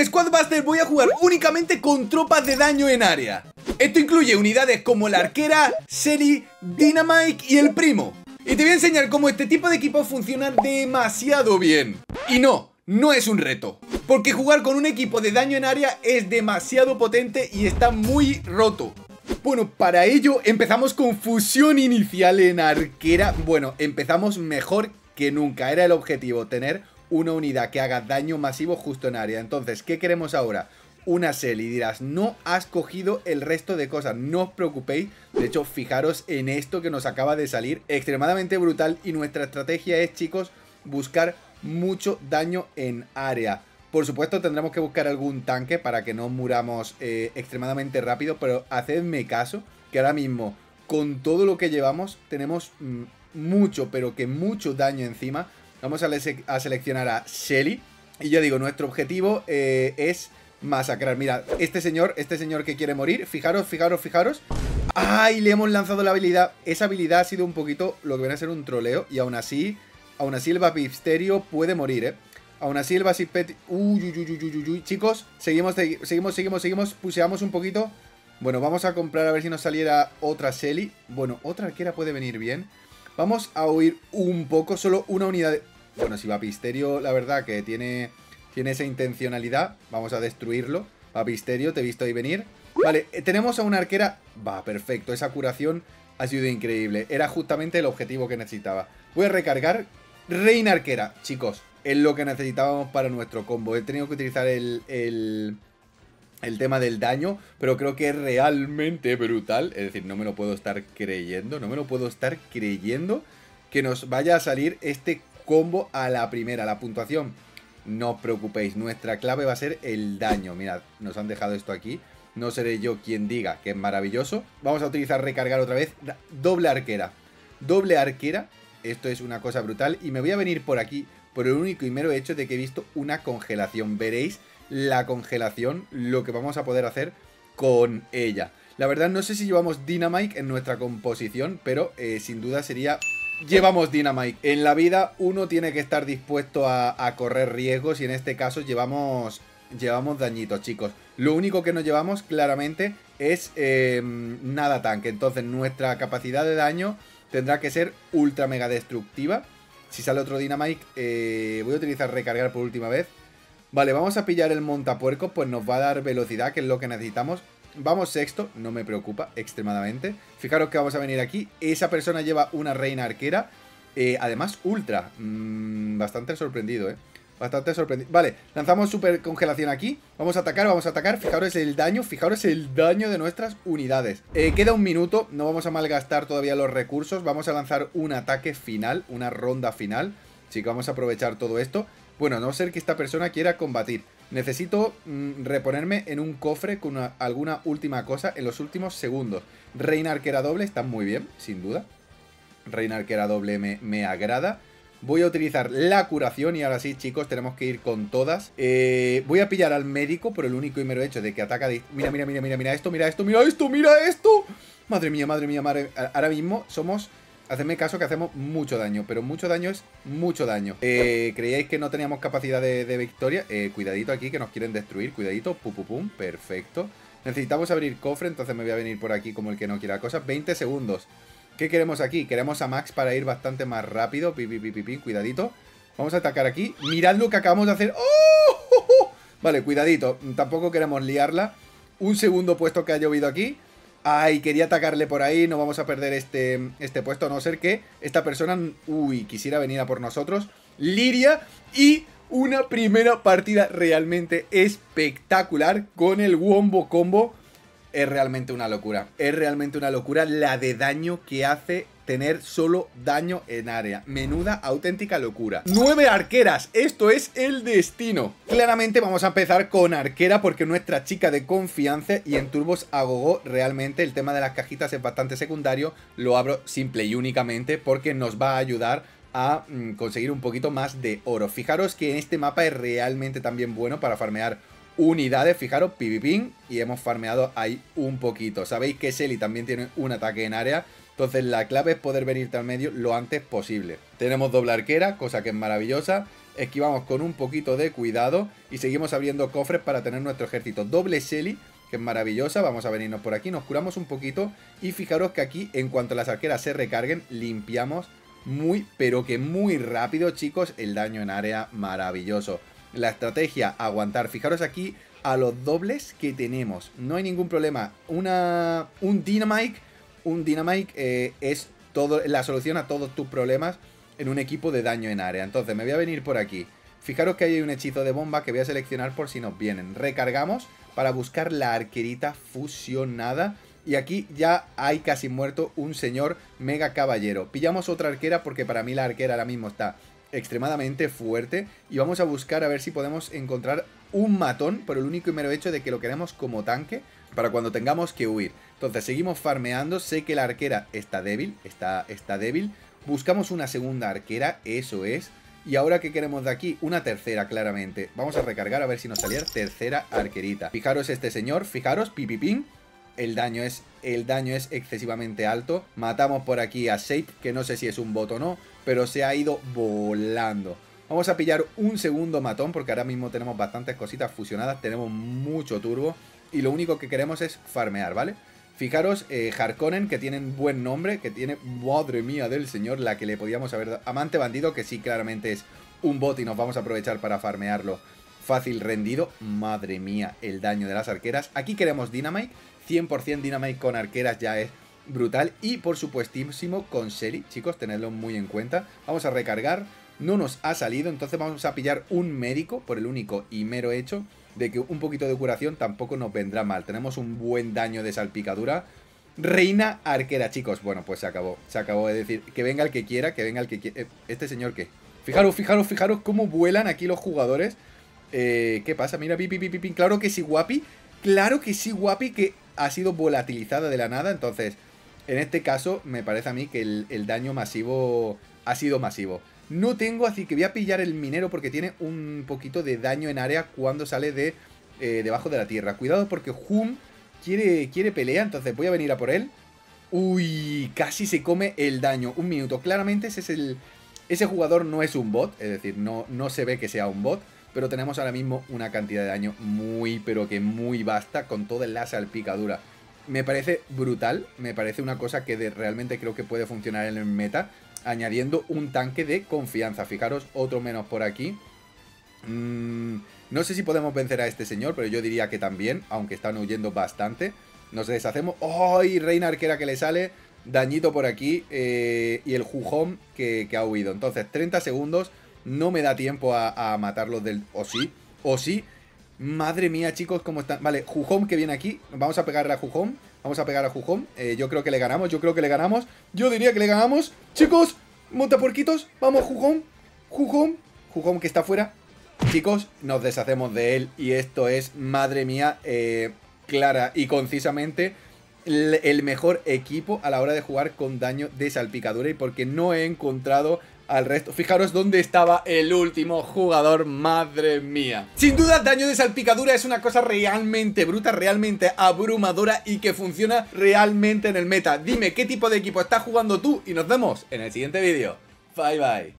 en Squadbuster voy a jugar únicamente con tropas de daño en área. Esto incluye unidades como la arquera, Shelly, Dynamite y el primo. Y te voy a enseñar cómo este tipo de equipos funcionan demasiado bien. Y no es un reto, porque jugar con un equipo de daño en área es demasiado potente y está muy roto. Bueno, para ello empezamos con fusión inicial en arquera. Bueno, empezamos mejor que nunca. Era el objetivo, tener una unidad que haga daño masivo justo en área. Entonces, ¿qué queremos ahora? Una Shelly. Dirás, no has cogido el resto de cosas, no os preocupéis. De hecho, fijaros en esto que nos acaba de salir, extremadamente brutal. Y nuestra estrategia es, chicos, buscar mucho daño en área. Por supuesto tendremos que buscar algún tanque para que no muramos extremadamente rápido. Pero hacedme caso que ahora mismo, con todo lo que llevamos, tenemos mucho, pero que mucho daño encima. Vamos a seleccionar a Shelly. Y ya digo, nuestro objetivo es masacrar. Mira, este señor que quiere morir. Fijaros. ¡Ay! Le hemos lanzado la habilidad. Esa habilidad ha sido un poquito lo que viene a ser un troleo. Y aún así el Baptisterio puede morir, Aún así el Baptisterio... Uy. Chicos, seguimos. Puseamos un poquito. Bueno, vamos a comprar a ver si nos saliera otra Shelly. Bueno, otra arquera puede venir bien. Vamos a huir un poco. Solo una unidad de... Bueno, si Baptisterio, la verdad que tiene esa intencionalidad. Vamos a destruirlo. Baptisterio, te he visto ahí venir. Vale, tenemos a una arquera. Va, perfecto. Esa curación ha sido increíble. Era justamente el objetivo que necesitaba. Voy a recargar. Reina arquera, chicos. Es lo que necesitábamos para nuestro combo. He tenido que utilizar el tema del daño, pero creo que es realmente brutal. Es decir, no me lo puedo estar creyendo. Que nos vaya a salir este combo a la primera. La puntuación, no os preocupéis, nuestra clave va a ser el daño. Mirad, nos han dejado esto aquí. No seré yo quien diga que es maravilloso. Vamos a utilizar recargar otra vez. Doble arquera. Esto es una cosa brutal. Y me voy a venir por aquí por el único y mero hecho de que he visto una congelación. Veréis la congelación, lo que vamos a poder hacer con ella. La verdad no sé si llevamos Dynamite en nuestra composición, pero sin duda sería... Llevamos Dynamite. En la vida uno tiene que estar dispuesto a correr riesgos y en este caso llevamos dañitos, chicos. Lo único que no llevamos claramente es nada tanque. Entonces nuestra capacidad de daño tendrá que ser ultra mega destructiva. Si sale otro Dynamite, voy a utilizar recargar por última vez. Vale, vamos a pillar el montapuerco, pues nos va a dar velocidad, que es lo que necesitamos. Vamos sexto, no me preocupa extremadamente. Fijaros que vamos a venir aquí. Esa persona lleva una reina arquera. Además, ultra. Bastante sorprendido, Bastante sorprendido. Vale, lanzamos super congelación aquí. Vamos a atacar. Fijaros el daño de nuestras unidades. Queda un minuto. No vamos a malgastar todavía los recursos. Vamos a lanzar un ataque final, una ronda final. Así que vamos a aprovechar todo esto. Bueno, a no ser que esta persona quiera combatir. Necesito reponerme en un cofre con alguna última cosa en los últimos segundos. Reina arquera doble está muy bien, sin duda. Reina arquera doble me agrada. Voy a utilizar la curación y ahora sí, chicos, tenemos que ir con todas. Voy a pillar al médico por el único y mero hecho de que ataca... Mira esto. Madre mía. Ahora mismo somos... Hacedme caso que hacemos mucho daño, pero mucho daño es mucho daño. ¿Creíais que no teníamos capacidad de victoria? Cuidadito aquí que nos quieren destruir, cuidadito, pum, perfecto. Necesitamos abrir cofre, entonces me voy a venir por aquí como el que no quiera cosas. 20 segundos. ¿Qué queremos aquí? Queremos a Max para ir bastante más rápido. Cuidadito. Vamos a atacar aquí. Mirad lo que acabamos de hacer. ¡Oh! Vale, cuidadito. Tampoco queremos liarla. Un segundo puesto que ha llovido aquí. Ay, quería atacarle por ahí. No vamos a perder este puesto, a no ser que esta persona... Uy, quisiera venir a por nosotros. Liria y una primera partida realmente espectacular con el Wombo Combo. Es realmente una locura. La de daño que hace tener solo daño en área. Menuda auténtica locura. 9 arqueras. Esto es el destino. Claramente vamos a empezar con arquera porque nuestra chica de confianza y en turbos a gogo. Realmente el tema de las cajitas es bastante secundario. Lo abro simple y únicamente porque nos va a ayudar a conseguir un poquito más de oro. Fijaros que en este mapa es realmente también bueno para farmear unidades, fijaros, pipipín, y hemos farmeado ahí un poquito. Sabéis que Shelly también tiene un ataque en área, entonces la clave es poder venirte al medio lo antes posible. Tenemos doble arquera, cosa que es maravillosa. esquivamos con un poquito de cuidado y seguimos abriendo cofres para tener nuestro ejército. Doble Shelly, que es maravillosa. Vamos a venirnos por aquí, nos curamos un poquito y fijaros que aquí, en cuanto las arqueras se recarguen, limpiamos muy, pero que muy rápido, chicos, el daño en área maravilloso. La estrategia, aguantar. Fijaros aquí a los dobles que tenemos. No hay ningún problema. Un Dynamite es la solución a todos tus problemas en un equipo de daño en área. Entonces me voy a venir por aquí. Fijaros que hay un hechizo de bomba que voy a seleccionar por si nos vienen. Recargamos para buscar la arquerita fusionada. Y aquí ya hay casi muerto un señor mega caballero. Pillamos otra arquera porque para mí la arquera ahora mismo está extremadamente fuerte. Y vamos a buscar a ver si podemos encontrar un matón por el único y mero hecho de que lo queremos como tanque para cuando tengamos que huir. Entonces seguimos farmeando. Sé que la arquera está débil. Está débil. Buscamos una segunda arquera. Eso es. Y ahora, ¿qué queremos de aquí? Una tercera, claramente. Vamos a recargar a ver si nos saliera tercera arquerita. Fijaros este señor, fijaros, pipipín. El daño es excesivamente alto. Matamos por aquí a Shape, que no sé si es un bot o no, pero se ha ido volando. Vamos a pillar un segundo matón, porque ahora mismo tenemos bastantes cositas fusionadas. Tenemos mucho turbo y lo único que queremos es farmear, ¿vale? Fijaros, Harkonnen, que tienen buen nombre, que tiene, madre mía del señor, la que le podíamos haber dado. Amante bandido, que sí, claramente es un bot y nos vamos a aprovechar para farmearlo. Fácil rendido, madre mía, el daño de las arqueras. Aquí queremos Dynamite, 100% Dynamite con arqueras ya es brutal. Y por supuestísimo con Shelly, chicos, tenedlo muy en cuenta. Vamos a recargar, no nos ha salido, entonces vamos a pillar un médico por el único y mero hecho de que un poquito de curación tampoco nos vendrá mal. Tenemos un buen daño de salpicadura. Reina arquera, chicos. Bueno, pues se acabó. Se acabó de decir. Que venga el que quiera, que venga el que quiera. ¿Este señor qué? Fijaros cómo vuelan aquí los jugadores. ¿Qué pasa? Mira, pipi. Claro que sí, guapi. Claro que sí, guapi, que ha sido volatilizada de la nada. Entonces, en este caso, me parece a mí que el daño masivo ha sido masivo. No tengo, así que voy a pillar el minero porque tiene un poquito de daño en área cuando sale de debajo de la tierra. Cuidado porque Hum quiere pelea, entonces voy a venir a por él. Uy, casi se come el daño. Un minuto. Claramente ese jugador no es un bot, es decir, no se ve que sea un bot, pero tenemos ahora mismo una cantidad de daño muy, pero que muy vasta con toda la salpicadura. Me parece brutal, me parece una cosa que realmente creo que puede funcionar en el meta, añadiendo un tanque de confianza. Fijaros, otro menos por aquí. No sé si podemos vencer a este señor, pero yo diría que también, aunque están huyendo bastante. Nos deshacemos. ¡Ay! Reina arquera que le sale. Dañito por aquí. Y el Jujón que ha huido. Entonces, 30 segundos. No me da tiempo a matarlos del... O sí. Madre mía, chicos, cómo están. Vale, Jujón que viene aquí. Vamos a pegarle a Jujón. Yo creo que le ganamos. Yo diría que le ganamos. Chicos, montapuerquitos. Vamos, Jujón que está fuera. Chicos, nos deshacemos de él. Y esto es, madre mía, clara y concisamente el mejor equipo a la hora de jugar con daño de salpicadura. Y porque no he encontrado al resto. Fijaros dónde estaba el último jugador, madre mía. Sin duda, daño de salpicadura es una cosa realmente bruta, realmente abrumadora y que funciona realmente en el meta. Dime qué tipo de equipo estás jugando tú y nos vemos en el siguiente vídeo. Bye bye.